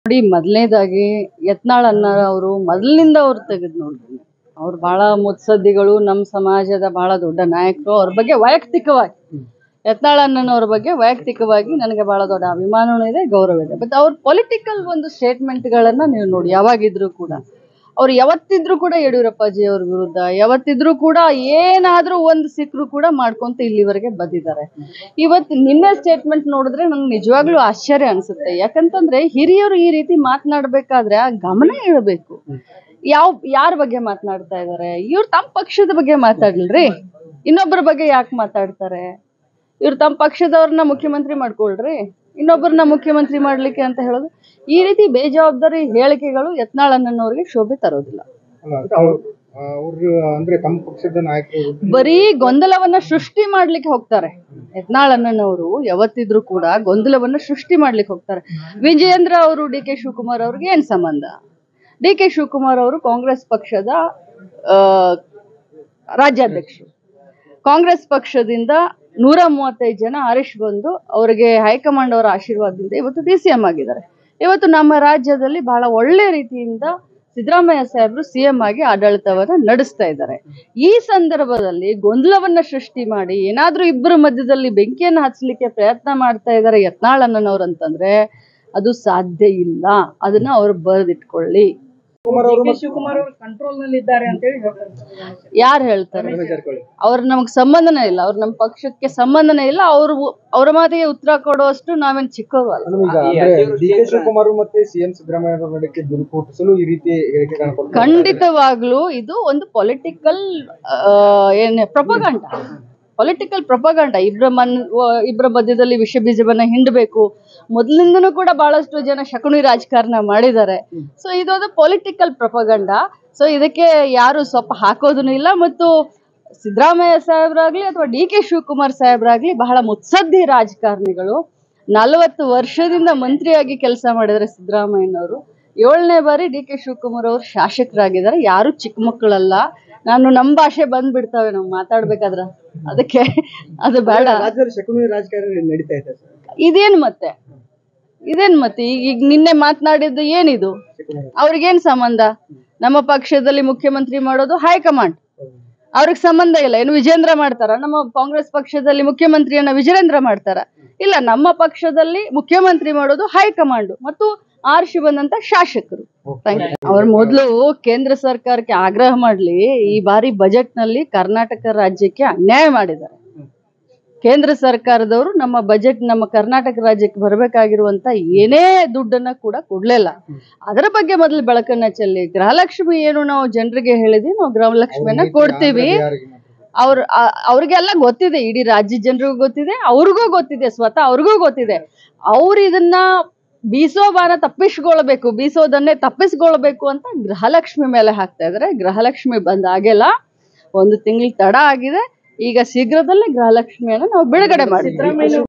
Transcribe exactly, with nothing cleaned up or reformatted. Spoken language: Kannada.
ನೋಡಿ, ಮೊದಲನೇದಾಗಿ ಯತ್ನಾಳ್ ಅಣ್ಣಾರ ಅವರು ಮೊದಲಿನಿಂದ ಅವ್ರು ತೆಗೆದು ನೋಡ್ರಿ, ಅವ್ರು ಬಹಳ ಮುತ್ಸದ್ದಿಗಳು, ನಮ್ಮ ಸಮಾಜದ ಬಹಳ ದೊಡ್ಡ ನಾಯಕರು. ಅವ್ರ ಬಗ್ಗೆ ವೈಯಕ್ತಿಕವಾಗಿ ಯತ್ನಾಳ್ ಅಣ್ಣನವ್ರ ಬಗ್ಗೆ ವೈಯಕ್ತಿಕವಾಗಿ ನನಗೆ ಬಹಳ ದೊಡ್ಡ ಅಭಿಮಾನವೂ ಇದೆ, ಗೌರವ ಇದೆ. ಬಟ್ ಅವ್ರ ಪೊಲಿಟಿಕಲ್ ಒಂದು ಸ್ಟೇಟ್ಮೆಂಟ್ಗಳನ್ನ ನೀವು ನೋಡಿ, ಯಾವಾಗಿದ್ರು ಕೂಡ ಅವ್ರು ಯಾವತ್ತಿದ್ರು ಕೂಡ ಯಡಿಯೂರಪ್ಪಾಜಿ ಅವ್ರ ವಿರುದ್ಧ ಯಾವತ್ತಿದ್ರು ಕೂಡ ಏನಾದ್ರೂ ಒಂದು ಸಿಕ್ಕರು ಕೂಡ ಮಾಡ್ಕೊಂತ ಇಲ್ಲಿವರೆಗೆ ಬಂದಿದ್ದಾರೆ. ಇವತ್ತು ನಿನ್ನೆ ಸ್ಟೇಟ್ಮೆಂಟ್ ನೋಡಿದ್ರೆ ನಂಗೆ ನಿಜವಾಗ್ಲೂ ಆಶ್ಚರ್ಯ ಅನ್ಸುತ್ತೆ. ಯಾಕಂತಂದ್ರೆ ಹಿರಿಯರು ಈ ರೀತಿ ಮಾತನಾಡ್ಬೇಕಾದ್ರೆ ಆ ಗಮನ ಇರಬೇಕು. ಯಾವ ಯಾರ ಬಗ್ಗೆ ಮಾತನಾಡ್ತಾ ಇದ್ದಾರೆ ಇವ್ರು? ತಮ್ಮ ಪಕ್ಷದ ಬಗ್ಗೆ ಮಾತಾಡ್ಲ್ರಿ, ಇನ್ನೊಬ್ಬರ ಬಗ್ಗೆ ಯಾಕೆ ಮಾತಾಡ್ತಾರೆ ಇವ್ರು? ತಮ್ಮ ಪಕ್ಷದವ್ರನ್ನ ಮುಖ್ಯಮಂತ್ರಿ ಮಾಡ್ಕೊಳ್ರಿ, ಇನ್ನೊಬ್ಬರನ್ನ ಮುಖ್ಯಮಂತ್ರಿ ಮಾಡ್ಲಿಕ್ಕೆ ಅಂತ ಹೇಳೋದು, ಈ ರೀತಿ ಬೇಜವಾಬ್ದಾರಿ ಹೇಳಿಕೆಗಳು ಯತ್ನಾಳ್ ಅಣ್ಣನವ್ರಿಗೆ ಶೋಭೆ ತರೋದಿಲ್ಲ. ಅಂದ್ರೆ ತಮ್ಮ ಪಕ್ಷದ ನಾಯಕರು ಬರೀ ಗೊಂದಲವನ್ನ ಸೃಷ್ಟಿ ಮಾಡ್ಲಿಕ್ಕೆ ಹೋಗ್ತಾರೆ. ಯತ್ನಾಳ್ ಅಣ್ಣನವರು ಯಾವತ್ತಿದ್ರು ಕೂಡ ಗೊಂದಲವನ್ನ ಸೃಷ್ಟಿ ಮಾಡ್ಲಿಕ್ಕೆ ಹೋಗ್ತಾರೆ. ವಿಜಯೇಂದ್ರ ಅವರು ಡಿ ಕೆ ಶಿವಕುಮಾರ್ ಅವ್ರಿಗೆ ಏನ್ ಸಂಬಂಧ? ಡಿ ಕೆ ಶಿವಕುಮಾರ್ ಅವರು ಕಾಂಗ್ರೆಸ್ ಪಕ್ಷದ ಆ ರಾಜ್ಯಾಧ್ಯಕ್ಷರು. ಕಾಂಗ್ರೆಸ್ ಪಕ್ಷದಿಂದ ನೂರ ಮೂವತ್ತೈದು ಜನ ಆರಿಸಿ ಬಂದು ಅವರಿಗೆ ಹೈಕಮಾಂಡ್ ಅವರ ಆಶೀರ್ವಾದದಿಂದ ಇವತ್ತು ಡಿ ಸಿ ಎಂ ಆಗಿದ್ದಾರೆ. ಇವತ್ತು ನಮ್ಮ ರಾಜ್ಯದಲ್ಲಿ ಬಹಳ ಒಳ್ಳೆ ರೀತಿಯಿಂದ ಸಿದ್ದರಾಮಯ್ಯ ಸಾಹೇಬರು ಸಿ ಎಂ ಆಗಿ ಆಡಳಿತವನ್ನ ನಡೆಸ್ತಾ ಇದ್ದಾರೆ. ಈ ಸಂದರ್ಭದಲ್ಲಿ ಗೊಂದಲವನ್ನ ಸೃಷ್ಟಿ ಮಾಡಿ ಏನಾದ್ರೂ ಇಬ್ಬರ ಮಧ್ಯದಲ್ಲಿ ಬೆಂಕಿಯನ್ನು ಹಚ್ಚಲಿಕ್ಕೆ ಪ್ರಯತ್ನ ಮಾಡ್ತಾ ಇದ್ದಾರೆ ಯತ್ನಾಳ್ ಅಣ್ಣನವ್ರು ಅಂತಂದ್ರೆ ಅದು ಸಾಧ್ಯ ಇಲ್ಲ. ಅದನ್ನ ಅವ್ರು ಬರೆದಿಟ್ಕೊಳ್ಳಿ. ಶಿವಕುಮಾರ್ ಅವರು ಕಂಟ್ರೋಲ್ ನಲ್ಲಿ ಇದ್ದಾರೆ ಅಂತ ಹೇಳಿ ಯಾರು ಹೇಳ್ತಾರೆ? ಅವ್ರ ನಮಗ್ ಸಂಬಂಧನೇ ಇಲ್ಲ, ಅವ್ರ ನಮ್ಮ ಪಕ್ಷಕ್ಕೆ ಸಂಬಂಧನೇ ಇಲ್ಲ. ಅವ್ರು ಅವ್ರ ಮಾತಿಗೆ ಉತ್ತರ ಕೊಡುವಷ್ಟು ನಾವೇನ್ ಚಿಕ್ಕವರು ಅಲ್ಲ. ಡಿ ಕೆ ಶಿವಕುಮಾರ್ ಮತ್ತೆ ಸಿಎಂ ಸಿದ್ದರಾಮಯ್ಯ ಅವರ ನಡುವೆ ದುರುಪಯೋಗಿಸಲು ಈ ರೀತಿ ಹೇಳಿಕೆಗಳನ್ನು ಕೊಡ್ತಾರೆ. ಖಂಡಿತವಾಗ್ಲೂ ಇದು ಒಂದು ಪೊಲಿಟಿಕಲ್ ಏನ್ ಪ್ರೊಪಗಂಡ, ಪೊಲಿಟಿಕಲ್ ಪ್ರೊಪಗಂಡ. ಇಬ್ರ ಮನ್ ಇಬ್ಬರ ಮಧ್ಯದಲ್ಲಿ ವಿಷ ಬೀಜವನ್ನ ಹಿಂಡಬೇಕು. ಮೊದಲಿಂದನೂ ಕೂಡ ಬಹಳಷ್ಟು ಜನ ಶಕುನಿ ರಾಜಕಾರಣ ಮಾಡಿದ್ದಾರೆ. ಸೊ ಇದೊಂದು ಪೊಲಿಟಿಕಲ್ ಪ್ರೊಪಗಂಡ. ಸೊ ಇದಕ್ಕೆ ಯಾರು ಸ್ವಲ್ಪ ಹಾಕೋದೂ ಇಲ್ಲ. ಮತ್ತು ಸಿದ್ದರಾಮಯ್ಯ ಸಾಹೇಬ್ರಾಗ್ಲಿ ಅಥವಾ ಡಿ ಕೆ ಶಿವಕುಮಾರ್ ಸಾಹೇಬ್ರಾಗ್ಲಿ ಬಹಳ ಮುತ್ಸದ್ದಿ ರಾಜಕಾರಣಿಗಳು. ನಲವತ್ತು ವರ್ಷದಿಂದ ಮಂತ್ರಿಯಾಗಿ ಕೆಲಸ ಮಾಡಿದ್ದಾರೆ ಸಿದ್ದರಾಮಯ್ಯನವರು. ಏಳನೇ ಬಾರಿ ಡಿ ಕೆ ಶಿವಕುಮಾರ್ ಅವರು ಶಾಸಕರಾಗಿದ್ದಾರೆ. ಯಾರು ಚಿಕ್ಕ ಮಕ್ಕಳಲ್ಲ. ನಾನು ನಮ್ಮ ಭಾಷೆ ಬಂದ್ಬಿಡ್ತಾವೆ ನಾವು ಮಾತಾಡ್ಬೇಕಾದ್ರ, ಅದಕ್ಕೆ ಅದು ಬೇಡ. ರಾಜ್ಯದಲ್ಲಿ ಶಕುನಿ ರಾಜಕಾರಣ ನಡೀತಾ ಇದೆ. ಇದೇನ್ ಮತ್ತೆ ಇದೇನ್ ಮತ್ತೆ ಈಗ ಈಗ ನಿನ್ನೆ ಮಾತನಾಡಿದ್ದು ಏನಿದು? ಅವ್ರಿಗೇನ್ ಸಂಬಂಧ? ನಮ್ಮ ಪಕ್ಷದಲ್ಲಿ ಮುಖ್ಯಮಂತ್ರಿ ಮಾಡೋದು ಹೈಕಮಾಂಡ್, ಅವ್ರಿಗೆ ಸಂಬಂಧ ಇಲ್ಲ. ಏನು ವಿಜೇಂದ್ರ ಮಾಡ್ತಾರ? ನಮ್ಮ ಕಾಂಗ್ರೆಸ್ ಪಕ್ಷದಲ್ಲಿ ಮುಖ್ಯಮಂತ್ರಿಯನ್ನ ವಿಜೇಂದ್ರ ಮಾಡ್ತಾರ? ಇಲ್ಲ, ನಮ್ಮ ಪಕ್ಷದಲ್ಲಿ ಮುಖ್ಯಮಂತ್ರಿ ಮಾಡೋದು ಹೈಕಮಾಂಡ್ ಮತ್ತು ಆರ್ಶಿ ಬಂದಂತ ಶಾಸಕರು. ಅವ್ರ ಮೊದಲು ಕೇಂದ್ರ ಸರ್ಕಾರಕ್ಕೆ ಆಗ್ರಹ ಮಾಡ್ಲಿ, ಈ ಬಾರಿ ಬಜೆಟ್ ನಲ್ಲಿ ಕರ್ನಾಟಕ ರಾಜ್ಯಕ್ಕೆ ಅನ್ಯಾಯ ಮಾಡಿದ್ದಾರೆ. ಕೇಂದ್ರ ಸರ್ಕಾರದವರು ನಮ್ಮ ಬಜೆಟ್ ನಮ್ಮ ಕರ್ನಾಟಕ ರಾಜ್ಯಕ್ಕೆ ಬರಬೇಕಾಗಿರುವಂತ ಏನೇ ದುಡ್ಡನ್ನ ಕೂಡ ಕೊಡ್ಲಿಲ್ಲ. ಅದರ ಬಗ್ಗೆ ಮೊದಲು ಬೆಳಕನ್ನ ಚೆಲ್ಲಿ, ಗೃಹಲಕ್ಷ್ಮಿ ಏನು ನಾವು ಜನರಿಗೆ ಹೇಳಿದ್ವಿ, ನಾವು ಗೃಹಲಕ್ಷ್ಮಿಯನ್ನ ಕೊಡ್ತೀವಿ. ಅವ್ರ ಅವ್ರಿಗೆಲ್ಲ ಗೊತ್ತಿದೆ, ಇಡೀ ರಾಜ್ಯ ಜನರಿಗೂ ಗೊತ್ತಿದೆ, ಅವ್ರಿಗೂ ಗೊತ್ತಿದೆ, ಸ್ವತಃ ಅವ್ರಿಗೂ ಗೊತ್ತಿದೆ. ಅವ್ರು ಇದನ್ನ ಬೀಸೋ ಬಾನ ತಪ್ಪಿಸ್ಕೊಳ್ಬೇಕು, ಬೀಸೋದನ್ನೇ ತಪ್ಪಿಸ್ಕೊಳ್ಬೇಕು ಅಂತ ಗೃಹಲಕ್ಷ್ಮಿ ಮೇಲೆ ಹಾಕ್ತಾ ಇದಾರೆ. ಗೃಹಲಕ್ಷ್ಮಿ ಬಂದ್ ಆಗಿಲ್ಲ, ಒಂದು ತಿಂಗಳು ತಡ ಆಗಿದೆ. ಈಗ ಶೀಘ್ರದಲ್ಲೇ ಗೃಹಲಕ್ಷ್ಮಿಯನ್ನ ನಾವು ಬಿಡುಗಡೆ ಮಾಡ್ತೀವಿ.